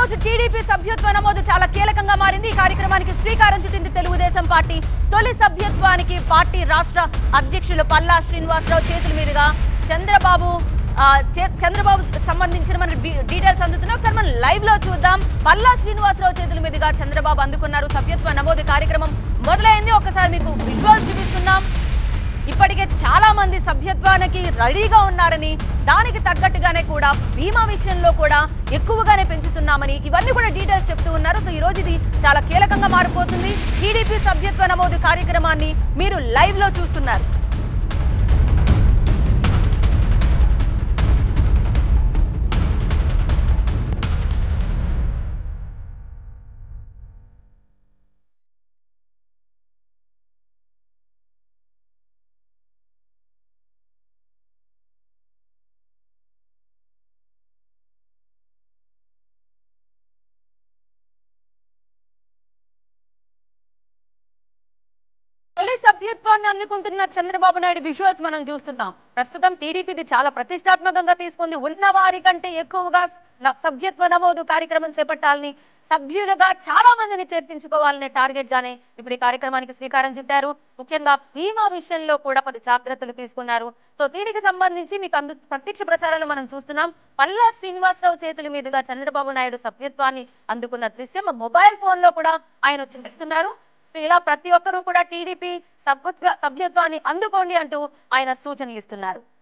రోజు టీడీపీ సభ్యత్వ నమోదు చాలా కీలకంగా మారింది. ఈ కార్యక్రమానికి శ్రీకారం చుట్టింది తెలుగుదేశం పార్టీ. తొలి సభ్యత్వానికి పార్టీ రాష్ట్ర అధ్యక్షులు పల్లా శ్రీనివాసరావు చేతుల మీదుగా చంద్రబాబు సంబంధించిన మన డీటెయిల్స్ అందుతున్నాం. ఒకసారి మనం లైవ్ లో చూద్దాం. పల్లా శ్రీనివాసరావు చేతుల మీదుగా చంద్రబాబు అందుకున్నారు. సభ్యత్వ నమోదు కార్యక్రమం మొదలైంది. ఒకసారి మీకు విజువల్స్ చూపిస్తున్నాం. ఇప్పటికే చాలా మంది సభ్యత్వానికి రెడీగా ఉన్నారని, దానికి తగ్గట్టుగానే కూడా బీమా విషయంలో కూడా ఎక్కువగానే పెంచుతున్నామని ఇవన్నీ కూడా డీటెయిల్స్ చెప్తూ ఉన్నారు. సో ఈ రోజు ఇది చాలా కీలకంగా మారిపోతుంది. టీడీపీ సభ్యత్వ నమోదు కార్యక్రమాన్ని మీరు లైవ్ లో చూస్తున్నారు. తొలి సభ్యత్వాన్ని అందుకుంటున్న చంద్రబాబు నాయుడు విజువల్స్ మనం చూస్తున్నాం. ప్రస్తుతం టీడీపీది చాలా ప్రతిష్టాత్మకంగా తీసుకుంది. ఉన్న వారి కంటే ఎక్కువగా సభ్యత్వ నమోదు కార్యక్రమం చేపట్టాలని, సభ్యులుగా చాలా మందిని చేర్పించుకోవాలనే టార్గెట్ గానే ఇప్పుడు ఈ కార్యక్రమానికి శ్రీకారం చుట్టారు. ముఖ్యంగా బీమా విషయంలో కూడా పలు జాగ్రత్తలు తీసుకున్నారు. సో దీనికి సంబంధించి మీకు ప్రత్యక్ష ప్రచారాలు మనం చూస్తున్నాం. పల్లా శ్రీనివాసరావు చేతుల మీదుగా చంద్రబాబు నాయుడు సభ్యత్వాన్ని అందుకున్న దృశ్యం మొబైల్ ఫోన్ లో కూడా ఆయన చూపిస్తున్నారు. ఇలా ప్రతి ఒక్కరూ కూడా టీడీపీ సభ్యత్వాన్ని అందుకోండి అంటూ ఆయన సూచనలు ఇస్తున్నారు.